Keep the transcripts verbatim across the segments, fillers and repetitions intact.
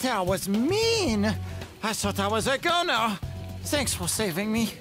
That was mean. I thought I was a go now. Thanks for saving me.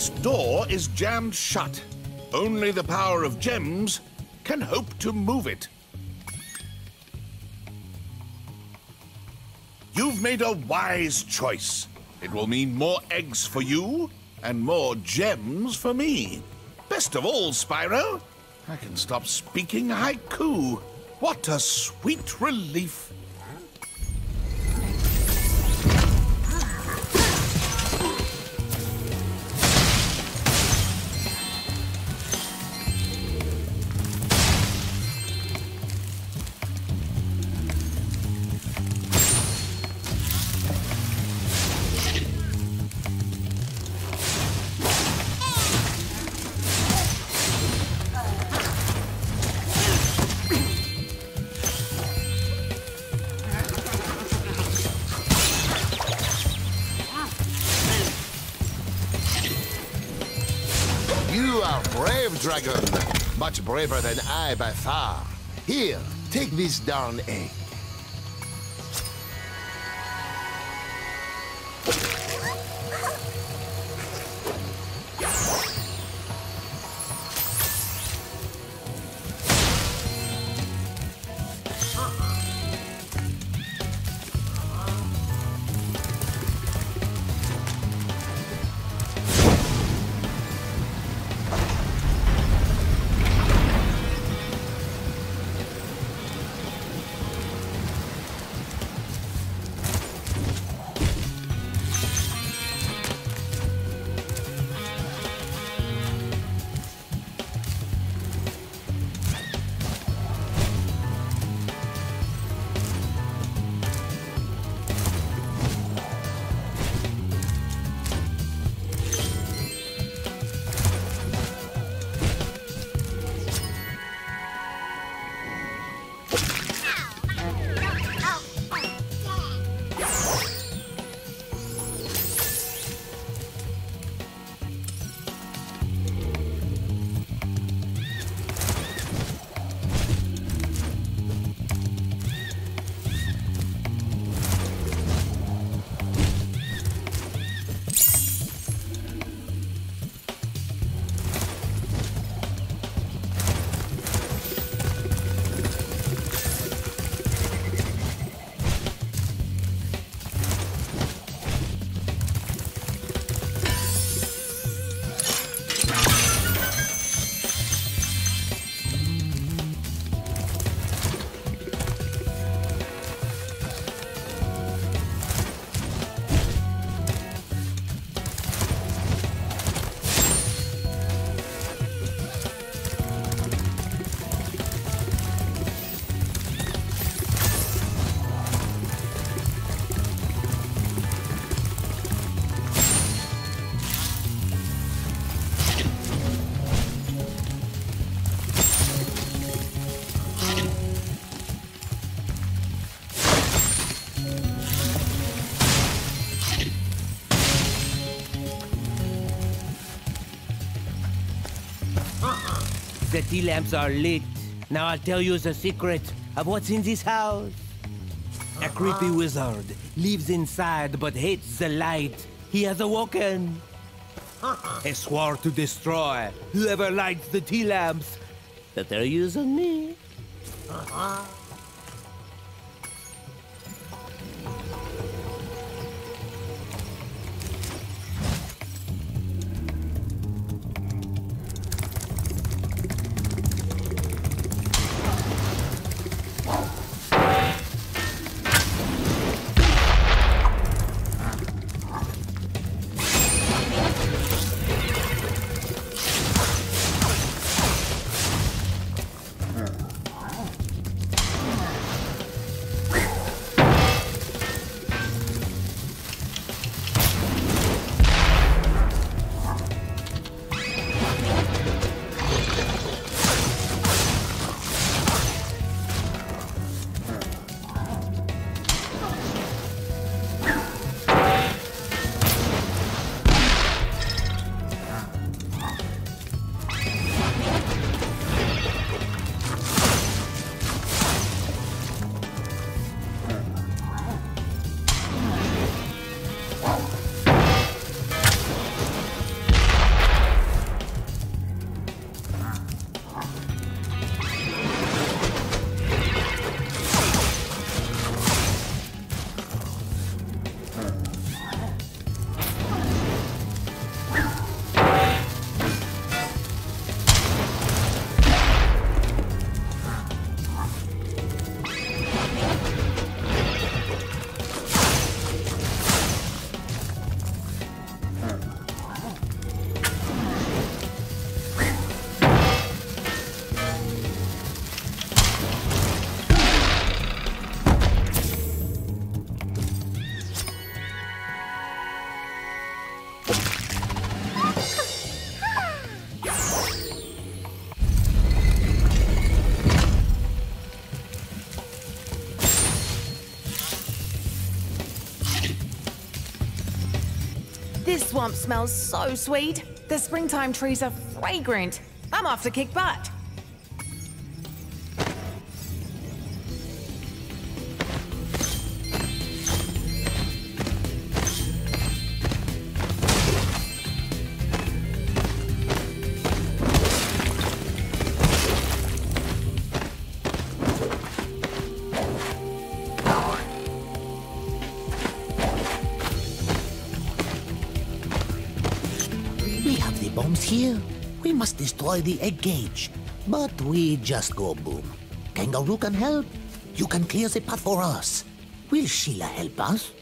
This door is jammed shut. Only the power of gems can hope to move it. You've made a wise choice. It will mean more eggs for you and more gems for me. Best of all, Spyro, I can stop speaking haiku. What a sweet relief. You are brave, Dragon. Much braver than I by far. Here, take this darn egg. The tea lamps are lit. Now I'll tell you the secret of what's in this house. A creepy wizard lives inside but hates the light. He has awoken. He swore to destroy whoever lights the tea lamps. But they're using me. swamp smells so sweet. The springtime trees are fragrant. I'm off to kick butt. We have the bombs here. We must destroy the egg cage. But we just go boom. Kangaroo can help. You can clear the path for us. Will Sheila help us?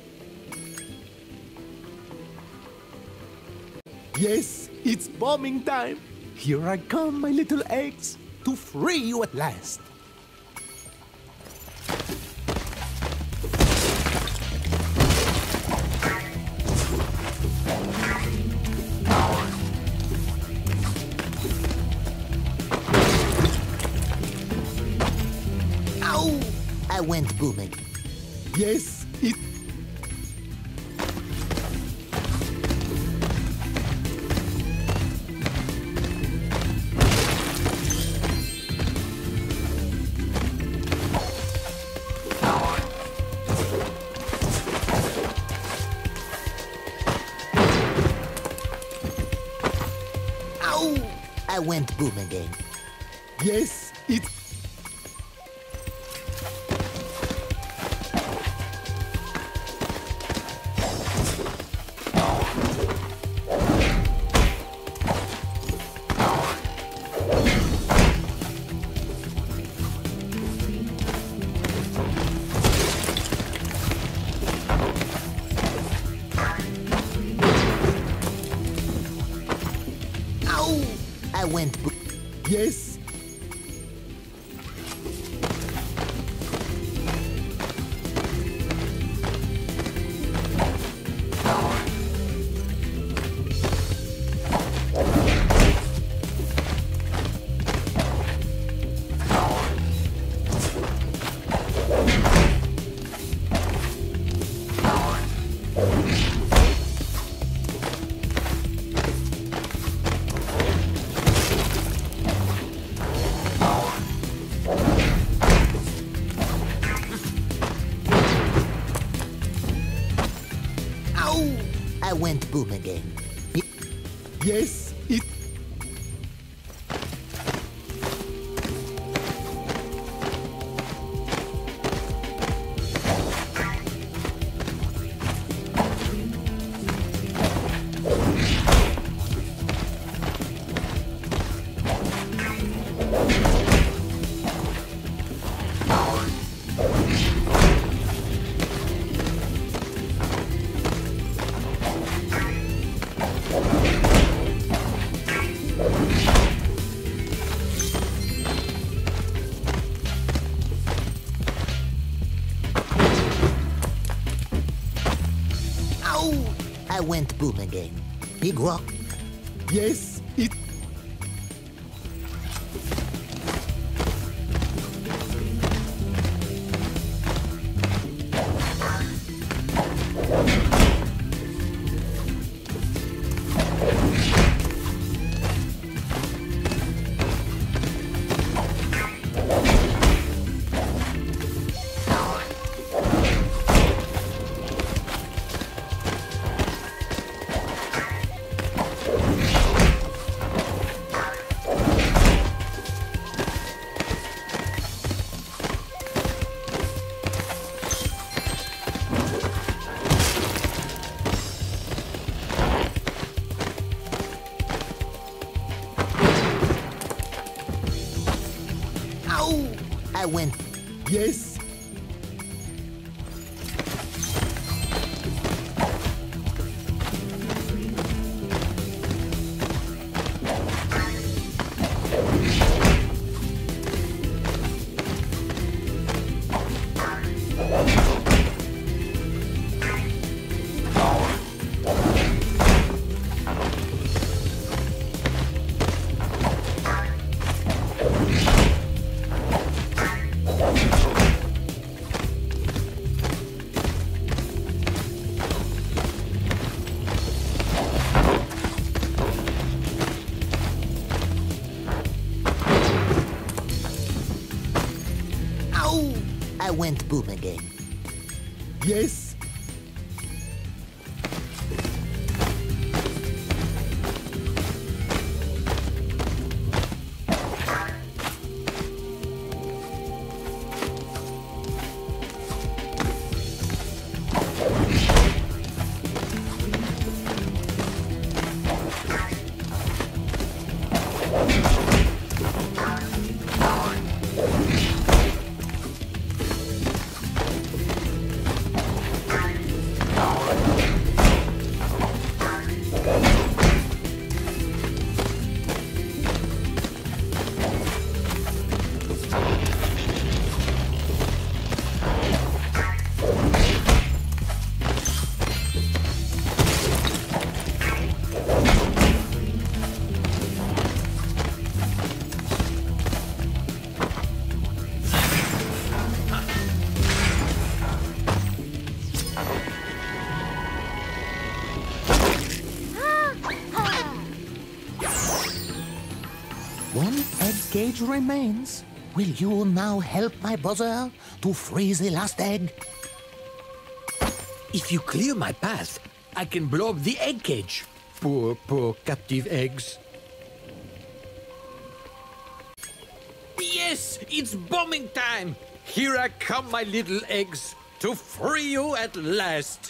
Yes, it's bombing time. Here I come, my little eggs, to free you at last. Ow! I went booming. Yes, it... Ow! I went boom again. Yes, it... Ow! I went boom. Yes. Ow! I went boom again. Yes, it... Ow! I went boom again. Big rock. Yes, it... Ow! I went. Yes. I went boom again. Yes. One egg cage remains. Will you now help my brother to freeze the last egg? If you clear my path, I can blow up the egg cage. Poor, poor captive eggs. Yes, it's bombing time! Here I come, my little eggs, to free you at last.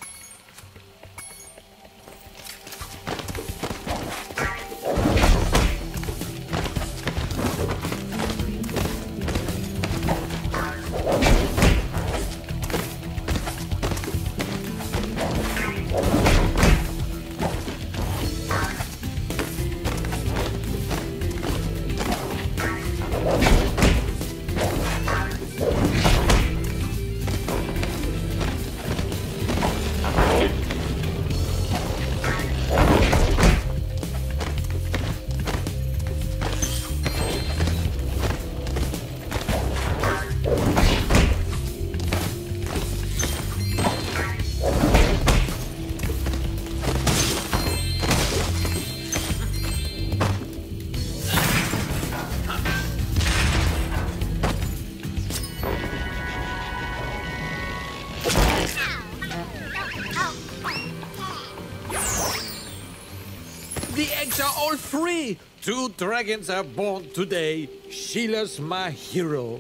The eggs are all free! Two dragons are born today. Sheila's my hero.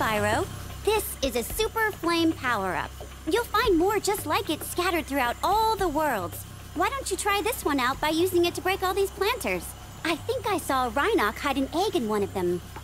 Spyro. This is a super flame power-up. You'll find more just like it scattered throughout all the worlds. Why don't you try this one out by using it to break all these planters? I think I saw Rhinoc hide an egg in one of them.